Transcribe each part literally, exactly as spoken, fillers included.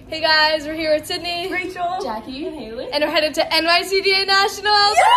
Hey guys, we're here with Sydney, Rachel, Jackie, and Haley, and we're headed to N Y C D A Nationals. Yeah!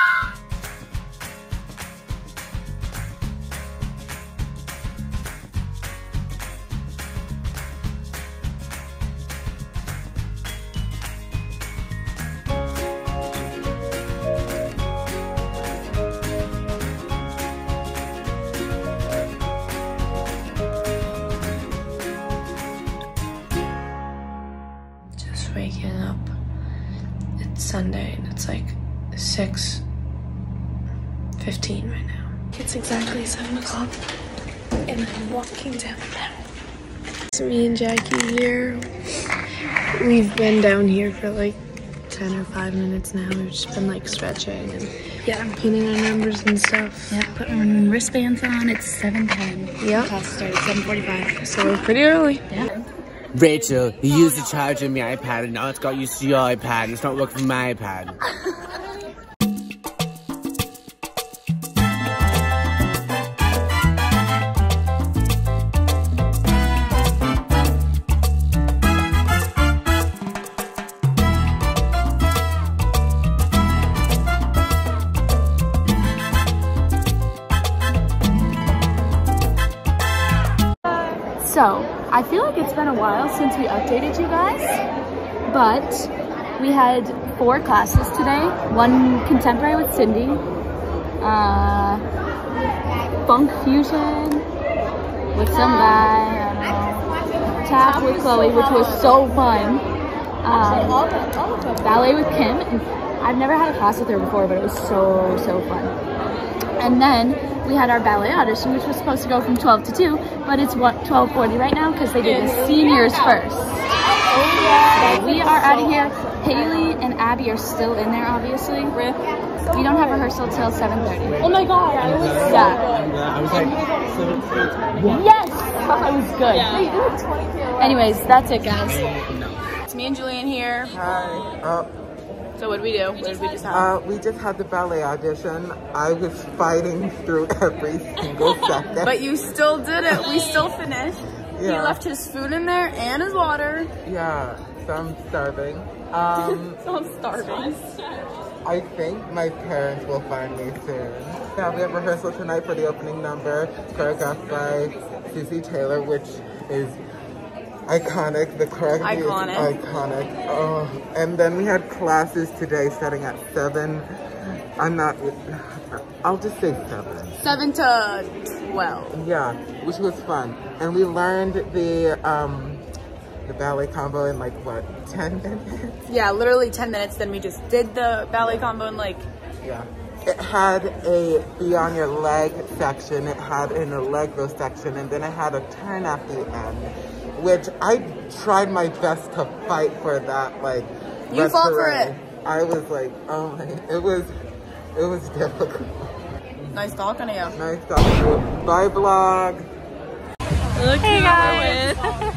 Waking up. It's Sunday and it's like six fifteen right now. It's exactly seven o'clock and I'm walking down now. It's me and Jackie here. We've been down here for like ten or five minutes now. We've just been like stretching and yeah, pinning our numbers and stuff. Yeah, putting our wristbands on. It's seven ten. Yep. Class started seven forty-five. So we're pretty early. Yeah. Rachel, you used the charger on my iPad and now it's got used to your iPad and it's not working for my iPad. So, I feel like it's been a while since we updated you guys, but we had four classes today. One contemporary with Cindy, uh, funk fusion with some guy, I don't know, tap with Chloe, which was so fun, um, ballet with Kim, and I've never had a class with her before, but it was so, so fun. And then we had our ballet audition, which was supposed to go from twelve to two, but it's what twelve forty right now because they did the seniors first. Oh yeah. So we are out of here. Haley and Abby are still in there, obviously. Rip. We don't have rehearsal till seven thirty. Oh my god, I was yeah. I was like, seven thirty. Yes! That was good. Yeah. Anyways, that's it, guys. It's me and Julian here. Hi. Uh, So what did we do? What did we just have? uh, we just had the ballet audition. I was fighting through every single second. But you still did it. We still finished. He Yeah. left his food in there and his water. Yeah, so I'm starving. Um, So I'm starving. I think my parents will find me soon. Yeah, we have rehearsal tonight for the opening number, choreographed by Susie Taylor, which is iconic. The choreography Iconic. is iconic. Oh, and then we had classes today starting at seven. I'm not, I'll just say seven. Seven to twelve. Yeah, which was fun. And we learned the, um, the ballet combo in like, what, ten minutes? Yeah, literally ten minutes. Then we just did the ballet combo in like. Yeah. It had a be on your leg section, it had an allegro section, and then it had a turn at the end, which I tried my best to fight for that, like, You fought for it. I was like, oh my, it was, it was difficult. Nice talking to you. Nice talking to you. Bye, vlog. Hey guys.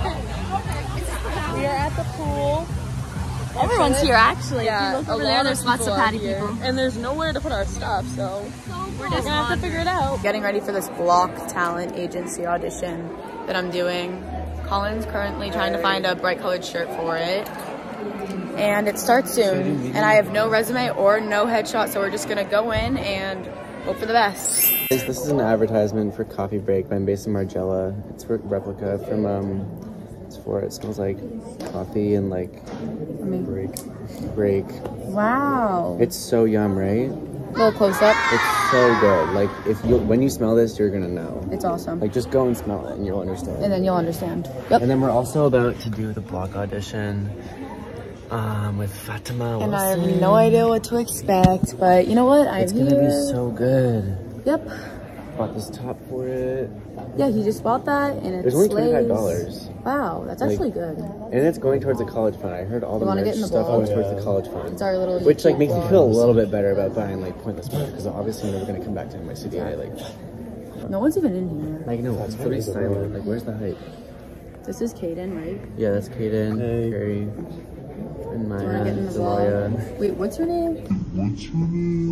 We are at the pool. Everyone's here, actually. Yeah, if you look a over there, lot there's of lots of people are patty here. people. And there's nowhere to put our stuff, so We're just gonna have to figure it out. getting ready for this block talent agency audition that I'm doing. Colin's currently trying to find a bright colored shirt for it. And it starts soon. And I have no resume or no headshot, so we're just gonna go in and hope for the best. This is an advertisement for Coffee Break by Base Margiela. It's a replica from, um, it's for, it smells like coffee and like break. Break. Wow. It's so yum, right? A little close up. It's so good. Like, if you, when you smell this, you're gonna know. It's awesome. Like, just go and smell it and you'll understand. And then you'll understand. Yep. And then we're also about to do the block audition um, with Fatima And I Wilson. have no idea what to expect, but you know what? I'm It's gonna here. be so good. Yep. Bought this top for it. Yeah, he just bought that, and it's It was only twenty-five dollars. Wow, that's Like- actually good. And it's going towards the college fund. I heard all the wanna merch get in the stuff vlog? goes towards the college fund. It's our little Which like YouTube makes me vlog. feel a little bit better about buying like pointless merch because obviously I'm never gonna come back to N Y C D A. Like, No one's even in here. like no, it's pretty silent. Like, where's the hype? This is Kaden, right? Yeah, that's Kaden, Carrie, and Do you wanna Maya, get in the Deloya. vlog? Wait, what's her name?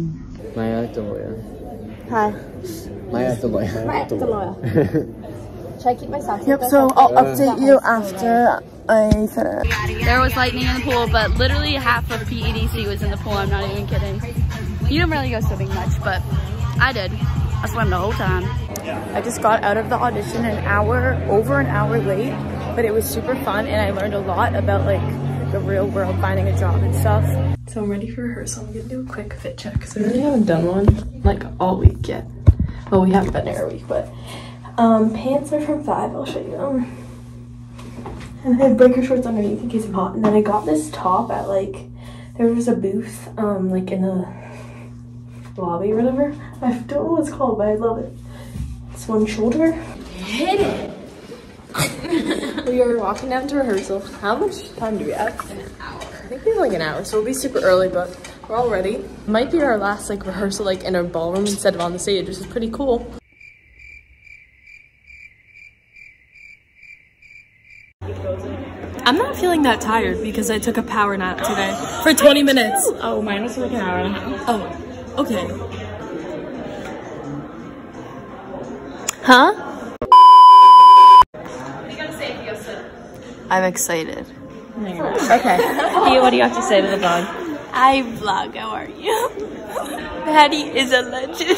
Maya, Deloya. Hi. Maya, Deloya. Maya Deloya. Should I keep my socks? Yep, so I'll update you after I finish. There was lightning in the pool, but literally half of P E D C was in the pool. I'm not even kidding. You don't really go swimming much, but I did. I swam the whole time. I just got out of the audition an hour, over an hour late, but it was super fun and I learned a lot about like the real world, finding a job and stuff. So I'm ready for rehearsal. I'm gonna do a quick fit check because I really haven't done one like all week yet. Well, we haven't been there a week, but um, pants are from Five. I'll show you them. And I had breaker shorts underneath in case I'm hot. And then I got this top at like, there was a booth um, like in the lobby or whatever. I don't know what it's called, but I love it. It's one shoulder. Hit it! We are walking down to rehearsal. How much time do we have? An hour. I think we have like an hour, so we'll be super early, but we're all ready. It might be our last like rehearsal like in our ballroom instead of on the stage, which is pretty cool. I'm not feeling that tired because I took a power nap today for twenty minutes. Oh, mine was like an hour and a half. Oh, okay. Huh? I'm excited. Okay. Hey, what do you have to say to the vlog? Hi vlog, how are you? Patty is a legend.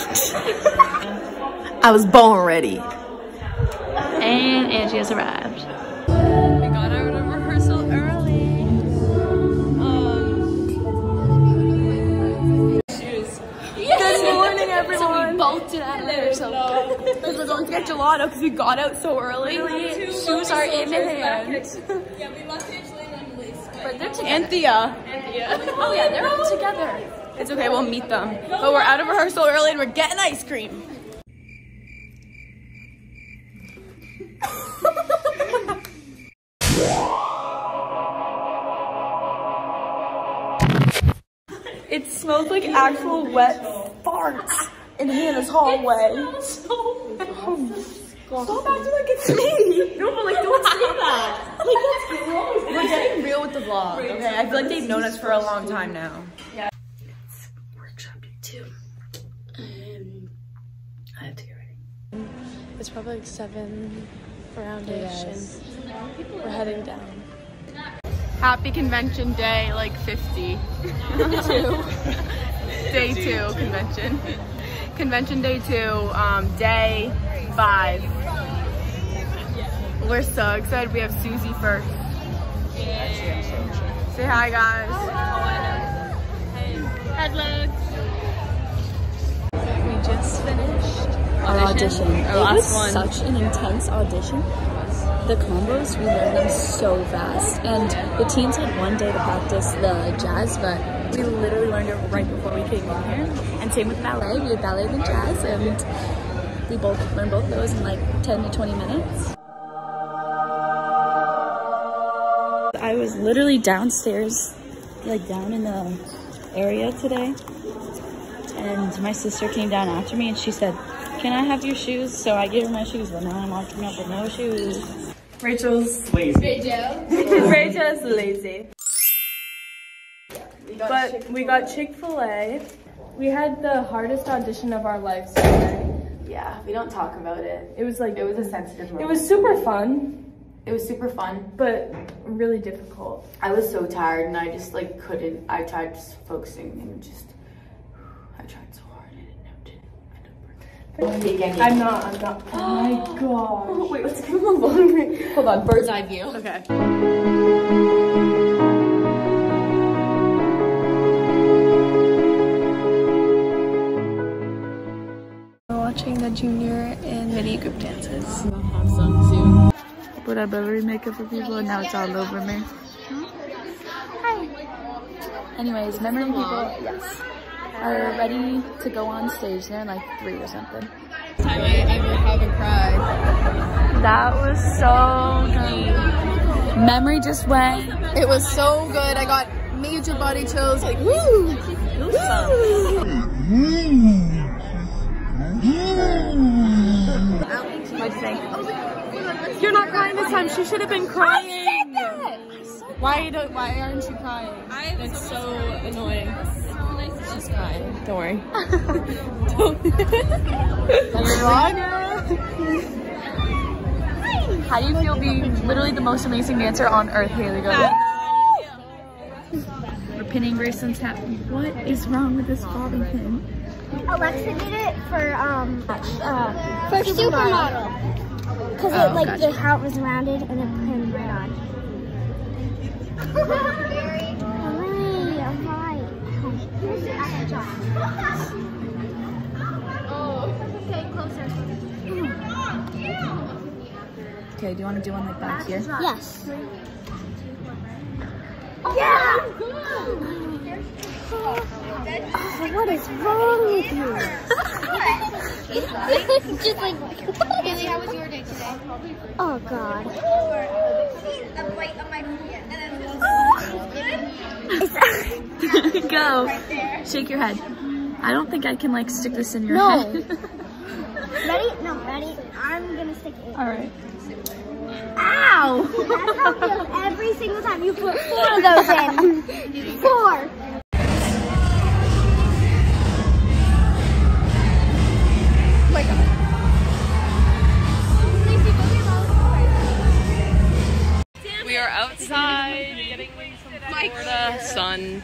I was born ready. And Angie has arrived. We got out of rehearsal early. Um, shoes. Good morning, everyone. So we bolted out of there. So because we're going to get gelato because we got out so early. Shoes are in the hand. yeah, we left Angelina and Elise. But they're together. And Thea. Oh yeah, they're all together. It's okay, we'll meet them. But we're out of rehearsal early and we're getting ice cream. It smells like actual wet farts in Hannah's hallway. Stop acting like it's me! No, but like, don't say that! Like, that's gross. We're getting real with the vlog, okay? I feel like they've known us for a long time now. Yeah. It's workshop day two. Um, I have to get ready. It's probably like seven around-ish, and we're heading down. Happy convention day, like fifty. two. Day two convention. Convention day two, um, day five. We're so excited. We have Susie first. Say hi, guys. Hello. We just finished Our audition. Our last it was one. Such an intense audition. The combos, we learned them so fast. And the teams had one day to practice the jazz, but we literally learned it right before we came in here. And same with ballet. We had ballet and jazz, and we both learned both those in like ten to twenty minutes. I was literally downstairs, like down in the area today. And my sister came down after me and she said, "Can I have your shoes?" So I gave her my shoes, but now I'm walking up with no shoes. Rachel's lazy. Rachel. Rachel's lazy. We but we got Chick-fil-A. We had the hardest audition of our lives today. Yeah, we don't talk about it. It was like, It was a sensitive moment. it was super fun, It was super fun. but really difficult. I was so tired and I just like couldn't. I tried just focusing and just, I tried so hard and it didn't, it didn't work. I'm not, I'm not, oh my gosh. Wait, let's give him a long Hold on, bird's eye view. Okay. We're watching the junior and mini group dances. I'll have some soon. Put a Beverly makeup for people and now it's all over me. Hi. Anyways, memory people, yes, are ready to go on stage. They're in like three or something. Time I ever haven't cried. That was so good. Memory just went. It was so good. I got major body chills. Like woo! What'd you think? You're not crying this time. She should have been crying. I said that. Why don't? Why aren't you crying? That's so annoying. She's crying. Don't worry. How do you feel being literally the most amazing dancer on earth, Haley? Go ahead. We're pinning Grayson's hat. What is wrong with this bobby pin? Alexa did it for um uh, for supermodel because oh, it like gotcha. The hat was rounded and it pinned right on. Hooray! Alright. Oh, okay, closer. Okay, do you want to do one like back here? Yes. Yeah! Oh, what is wrong with you? Just like, Haley, how was your day today? Oh God. Go. Shake your head. I don't think I can like stick this in your no. head. Ready? No, ready? I'm gonna stick it. All right. Ow! That's how it feels every single time you put four of those in. Four. Oh my God. We are outside getting some Florida sun.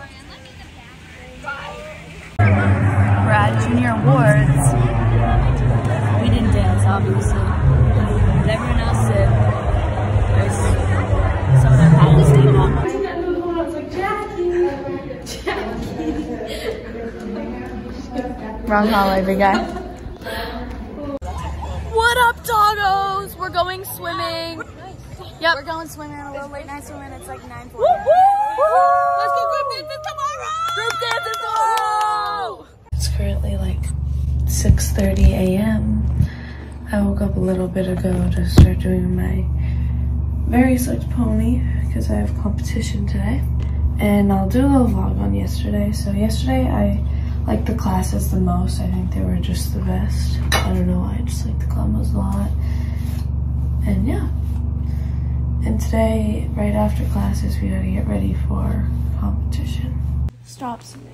We're at Junior Awards. We didn't dance, obviously. But everyone else did. There's some of their paddles staying on. I was like, Jackie! Jackie! Wrong holiday, big guy. What up, doggos? We're going swimming. Yep. We're going swimming, a little late night swimming. It's like nine forty. Let's go group dances tomorrow! Group dances tomorrow! It's currently like six thirty a m I woke up a little bit ago to start doing my very such pony because I have competition today. And I'll do a little vlog on yesterday. So yesterday I liked the classes the most. I think they were just the best. I don't know why, I just like the combos a lot. And yeah. And today, right after classes, we gotta get ready for competition. Stop swimming.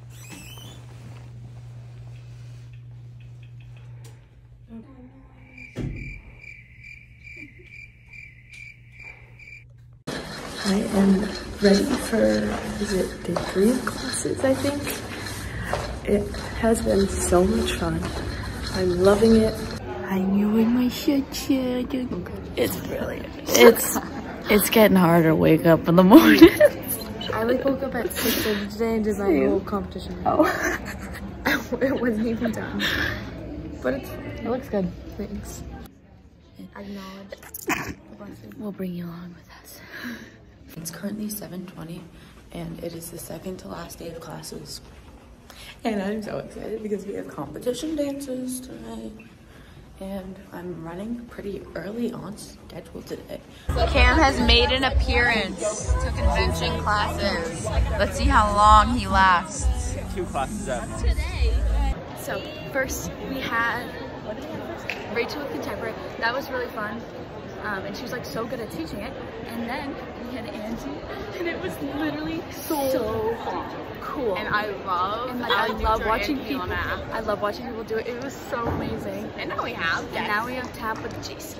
I am ready for, is it day three of classes, I think? It has been so much fun. I'm loving it. I'm doing my shit shit. It's really, it's, it's getting harder to wake up in the morning. I like woke up at six thirty today and did my whole competition. Oh. It wasn't even done. But it's, it looks good. Thanks. Acknowledge. We'll bring you along with us. It's currently seven twenty and it is the second to last day of classes. And I'm so excited because we have competition dances today. And I'm running pretty early on schedule today. Cam has made an appearance to convention classes. Let's see how long he lasts. Two classes out. So first we had, what did we have first? Rachel with Contemporary. That was really fun. Um, and she was like so good at teaching it. And then we had Angie, and it was literally so, so cool. And I love, and like I love watching people. I love watching people do it. It was so amazing. And now we have, and now we have tap with Jason.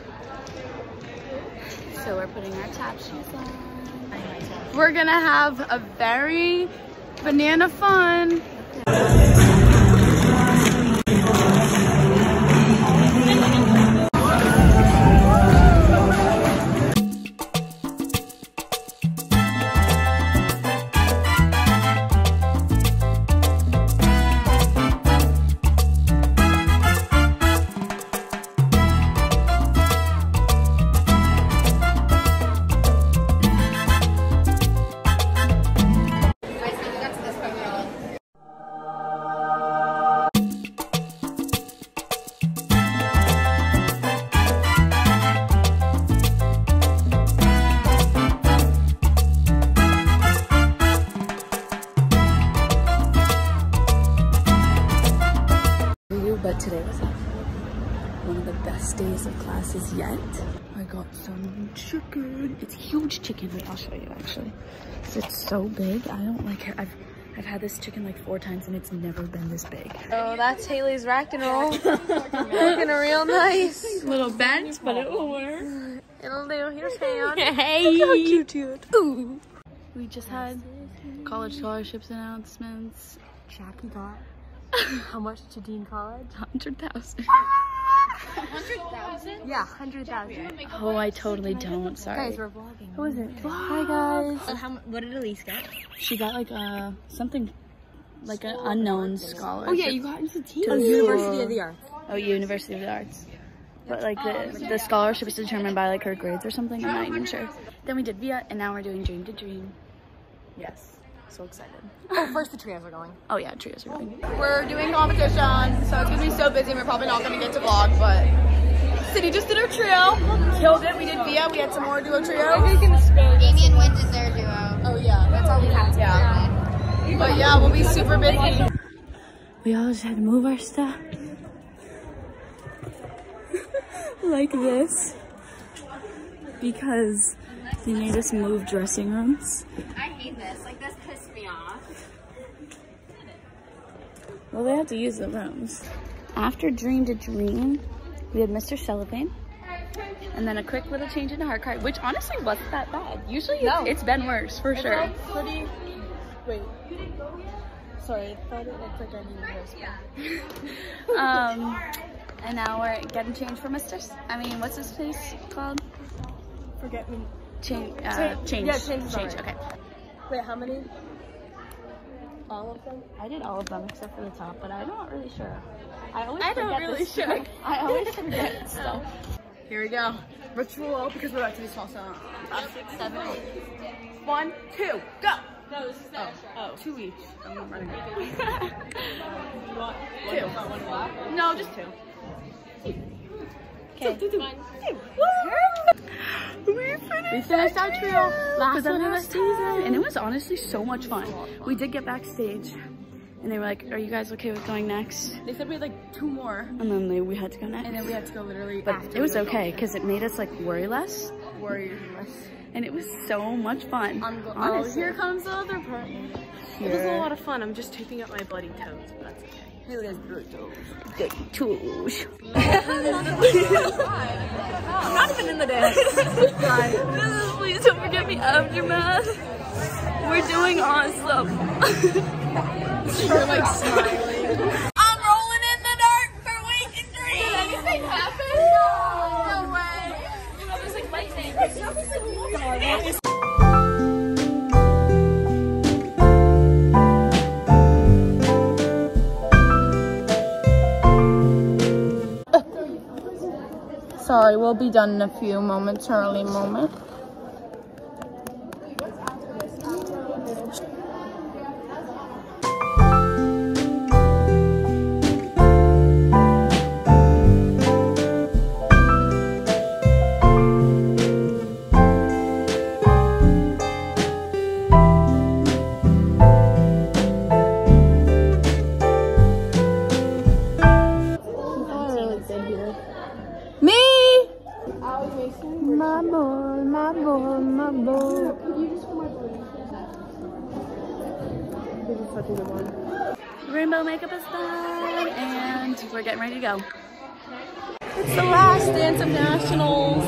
So we're putting our tap shoes on. We're gonna have a very banana fun. But today was like one of the best days of classes yet. I got some chicken. It's huge chicken. Wait, I'll show you actually. It's so big. I don't like it. I've I've had this chicken like four times and it's never been this big. Oh, that's Haley's rack and roll. Looking real nice. Little bent, but it will work. It'll do. Here's hand. Hey! Look how cute you are. Ooh. We just had college scholarships announcements. Jackie got how much to Dean College? one hundred thousand. one hundred thousand? Yeah, one hundred thousand. Oh, I totally don't. Sorry. Guys, we're vlogging. Who is it? Hi, guys. Uh, how, what did Elise get? She got like a, something, like an unknown scholarship. Oh, yeah, you got into team. Oh, University of the Arts. Oh, University of the Arts. But like the, the scholarship is determined by like her grades or something. I'm not even sure. Then we did Via, and now we're doing Dream to Dream. Yes. So excited. Oh, first the trios are going. Oh yeah, trios are going. We're doing competition, so it's gonna be so busy. We're probably not gonna get to vlog, but City just did our trio, killed it. We did Via. We had some more duo trios. Amy and Wynn did their duo. Oh yeah, that's all we have. Yeah. But yeah, we'll be super busy. We all just had to move our stuff like this because they made us move dressing rooms. I hate this. Like, this pissed me off. Well, they have to use the rooms. After Dream to Dream, we had Mister Sullivan, and then a quick little change into Heart Cry, which honestly wasn't that bad. Usually No. it's, it's been worse, for sure. Pretty. Wait. Sorry, I thought it looked like I needed this. um, and now we're getting changed for Mister S I mean, what's this place called? Forget me. Change. Uh, change. Yeah, change is Change. alright. Okay. Wait, how many? All of them? I did all of them except for the top, but I'm not really sure. I always I forget don't really this sure. stuff. I always forget stuff. Here we go. Ritual, because we're about to do salsa. Five, six, seven, eight. One, two, go. No, this is Oh, oh, two each. I'm running. Two. No, just two. Okay. We finished our trio last one one of of the season, and it was honestly so much fun. We did get backstage, and they were like, "Are you guys okay with going next?" They said we had like two more, And then they, we had to go next. and then we had to go literally But after it was we were okay because it made us like worry less, Warriors. and it was so much fun. Oh, honestly. here comes the other part. It was a lot of fun. I'm just taping up my bloody toes, but that's okay. Haley has great toes. Good tools. I'm not even in the dance. Please don't forget me aftermath. We're doing awesome. You're like smiling. I'm rolling in the dark for Wake and Dream. Did anything happen? No, no way. You know, there's like lightning. Sorry, we'll be done in a few momentarily moment. My boy, my boy, my boy. This is such a good one. Rainbow makeup is done, and we're getting ready to go. It's the last dance of nationals.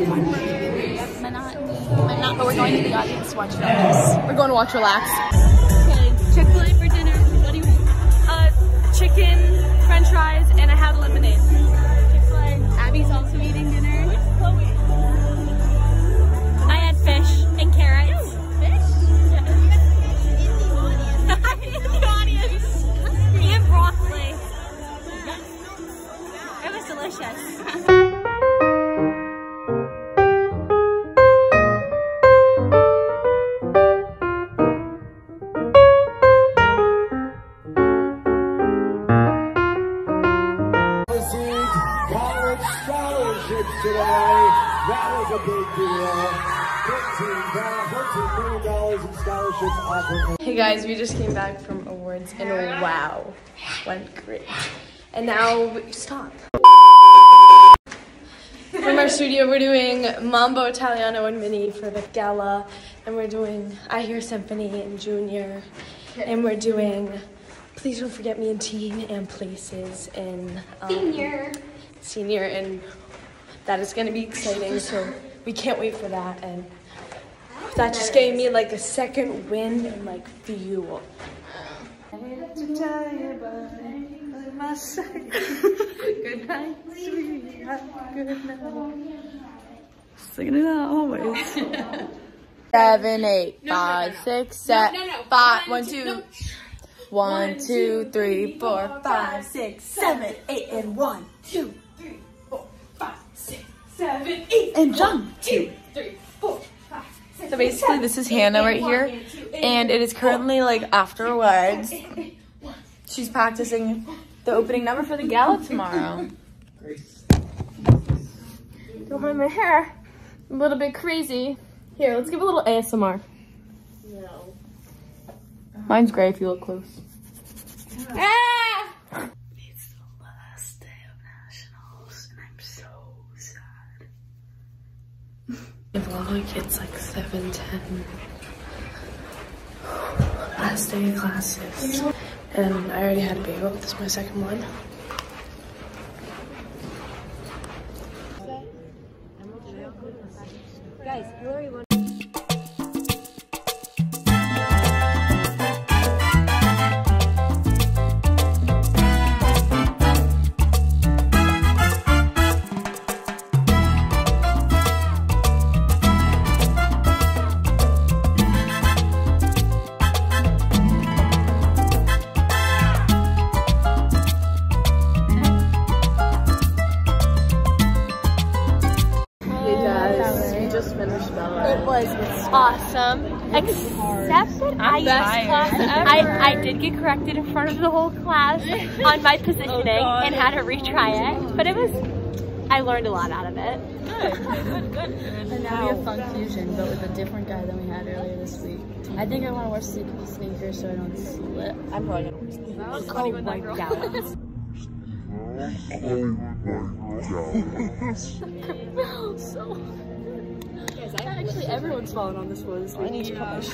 Might not, but we're going to the audience to watch films. We're going to watch Relax. Okay, Chick-fil-A for dinner. What do you want? Uh, chicken, french fries, and I have lemonade. Chick-fil-A. Abby's also eating dinner. I had fish and carrots. Fish? Yeah. In the audience. And broccoli. It was delicious. Today, that was a big deal. fifteen million dollars in scholarships offered. Hey guys, we just came back from awards and wow, went great. And now, we, stop. From our our studio. We're doing Mambo Italiano and Mini for the gala, and we're doing I Hear Symphony in Junior, and we're doing Please Don't Forget Me in Teen and Places in um, Senior. Senior, and that is going to be exciting, so we can't wait for that. And that just gave me like a second wind and like fuel. Good night, sweetheart. Good night. Singing it out always. Seven, eight, five, six, seven, no, no, no. five, One, one, two, two, no. one, two, three, four, five, six, seven, eight, and one, two, Three, four, five, six, seven, eight. and jump. Two, three, four, five, six. So basically, this is Hannah right here, and it is currently like afterwards. She's practicing the opening number for the gala tomorrow. Don't mind my hair. A little bit crazy. Here, let's give a little A S M R. No. Mine's gray if you look close. Ah! It's the last day of nationals, and I'm so sad. Vlog, it's like seven ten. Last day of classes. And I already had a bagel. This is my second one. Guys, you already won. It was awesome, except that I, I, I did get corrected in front of the whole class on my positioning oh and had to retry it, but it was, I learned a lot out of it. Good, good, good. And now we have Funk Fusion, but with a different guy than we had earlier this week. I think I want to wear sleepy sneakers so I don't slip. I'm probably going to wear sneakers. That was funny with that girl. So... Actually, everyone's falling on this one this week. I need to publish.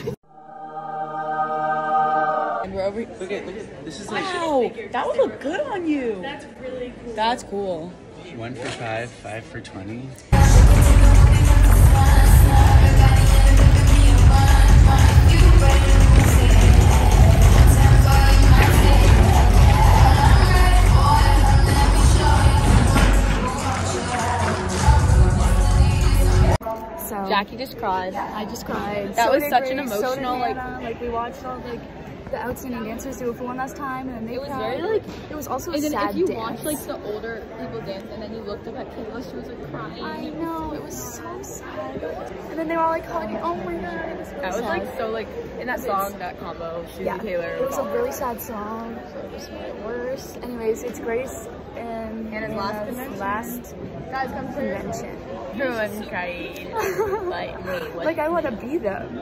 And we're over. Look at, look at. This is like. Wow, that would look good on you. That's really cool. That's cool. One for five, five for twenty. So Jackie just cried. I just cried. That so was such an Grace, emotional, so like, like we watched all like the outstanding dancers do it for one last time, and then they it was cried. very like. It was also a And then sad if you dance. watch like the older people dance, and then you looked up at Kayla, she was like crying. I know, it was so sad. And then they were all like hugging. Oh my god, it was really That was sad. like so like in that song, that combo, she Yeah, and Taylor. it was a really sad song, so it just made it worse. Anyways, it's Grace and Hannah's last convention. last Guys, come to convention. Everyone cried. Like me. What? Like I want to be them.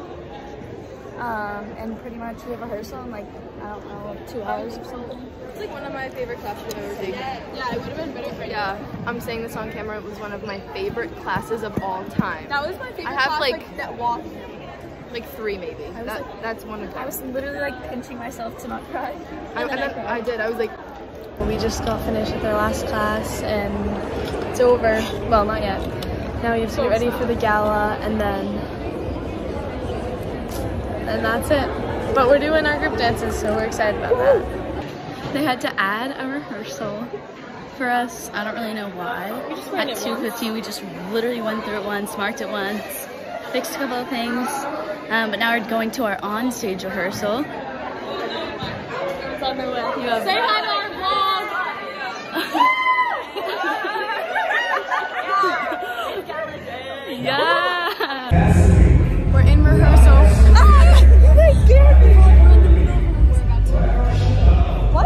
Um, and pretty much we have rehearsal in like, I don't know, two hours or something. It's like one of my favorite classes I've ever taken. Yeah, it would have been better for Yeah, I'm saying this on camera. It was one of my favorite classes of all time. That was my favorite I have class, like, like that walk. like three maybe. was That, like- that's one of them. I was literally like pinching myself to not cry. I, and then I did. I was like, We just got finished with our last class, and it's over. Well, not yet. Now we have to get ready for the gala, and then and that's it. But we're doing our group dances, so we're excited about that. They had to add a rehearsal for us. I don't really know why. At two fifteen, we just literally went through it once, marked it once, fixed a couple of things. Um, but now we're going to our on-stage rehearsal. It's on their way. You have Say hi to our vlog! Yeah! We're in rehearsal. What?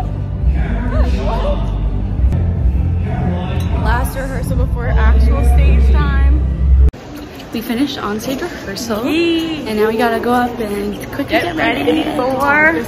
Last rehearsal before actual stage time. We finished on stage rehearsal, Yee. And now we gotta go up and quickly get, get ready for.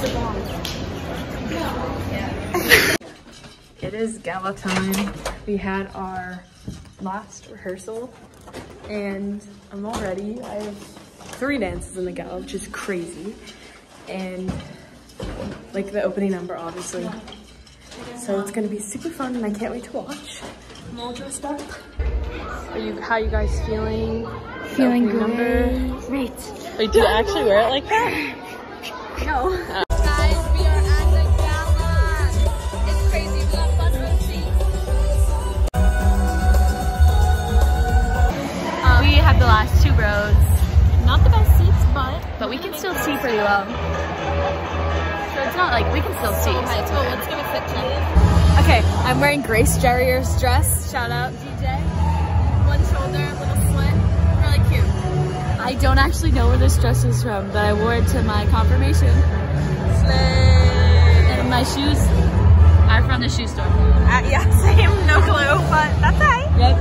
It is gala time. We had our last rehearsal and I'm all ready. I have three dances in the gala, which is crazy. And like the opening number, obviously. So it's gonna be super fun and I can't wait to watch. I'm all dressed up. Are you, how you guys feeling? Feeling great. Number? Great. Wait, do you actually wear it like that? No. Uh, Guys, we are at the gala. It's crazy. We got fun row seats. Um, we have the last two rows. Not the best seats, but but we can still see pretty well. So it's not like we can still see. Let's go. Let's give it fifteen. Okay, I'm wearing Grace Jerrier's dress. Shout out D J. One shoulder, little slit. Really cute. I don't actually know where this dress is from, but I wore it to my confirmation. Slay. And my shoes are from the shoe store. Uh, yeah, same. No clue, but that's right. Yep.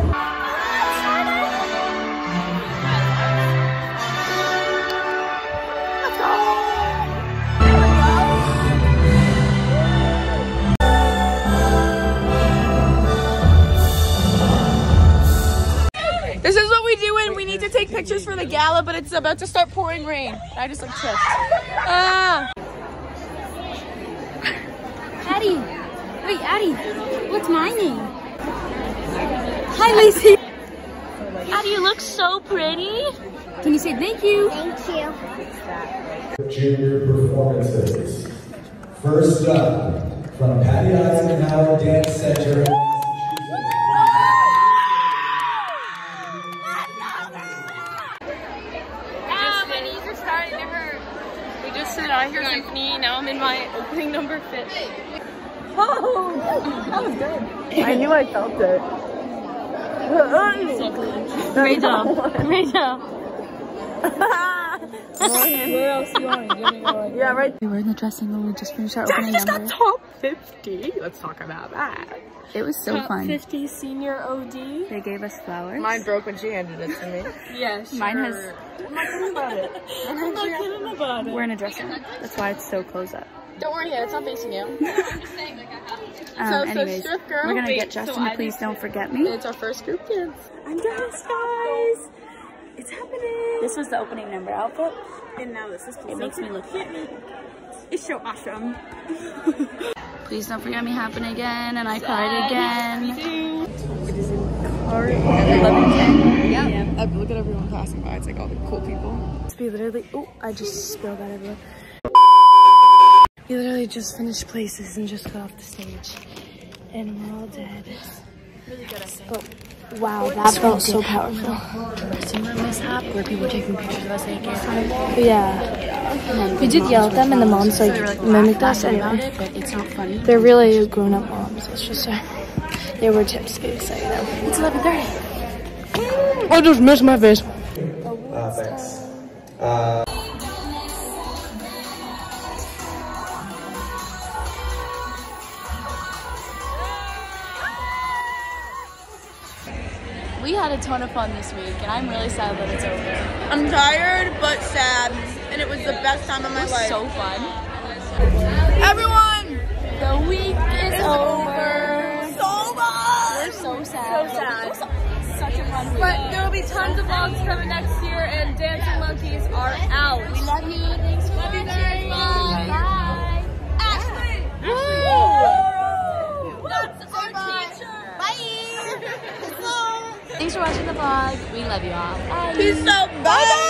This is what we do when we need to take pictures for the gala, but it's about to start pouring rain. I just like tripped. Ah. Addie. Wait, Addie. What's my name? Hi, Lacey. Addie, you look so pretty. Can you say thank you? Thank you. Junior performances. First up, from Patty Eisenhower Dance Center. Out here symphony. Now I'm in my opening number fit. Oh, that was good. I knew I felt it. Great job. Great job. Where else you want? Yeah, right. We're in the dressing room. We just finished our opening Just number. got top fifty. Let's talk about that. It was so top fun. fifty senior O D. They gave us flowers. Mine broke when she handed it to me. Yeah, sure. Mine has. I'm not kidding about it. I'm not kidding about it. We're in a dressing room. That's why it's so closed up. Don't worry, yeah, it's not facing you. Um, So, so anyways, strip girl. we're gonna Wait, get Justin so to I Please just- Don't Forget Me. It's our first group dance. I'm dressed, guys. It's happening. This was the opening number outfit. And now this is. It makes me look fat. It's so awesome. Please Don't Forget Me happened again, and I cried again. eleven ten. Yeah. yeah. Look at everyone passing by. It's like all the cool people. We literally. Oh, I just spilled that everywhere. We literally just finished places and just got off the stage, and we're all dead. Really good, I think. Oh, wow, that felt so powerful. Dressing room mishap where people were taking pictures of us naked. Yeah. We did yell at them and the moms like mimicked us anyway. But it's not funny. They're really grown up moms, let's just say. They were tipsy, so you know. It's eleven thirty. I just missed my face. Uh, thanks. Uh, We had a ton of fun this week, and I'm really sad that it's over. I'm tired but sad, and it was the best time of my It was life. so fun. Everyone, The week is it's over. So much. We're so sad. So sad. Such a fun week. But there will be tons of vlogs coming next year, and Dancing Monkeys are out. We love you. Thanks for Love you watching. guys. Bye. Ashley. Woo! That's our teacher. Bye. Thanks for watching the vlog. We love you all. Bye. Peace out. Bye.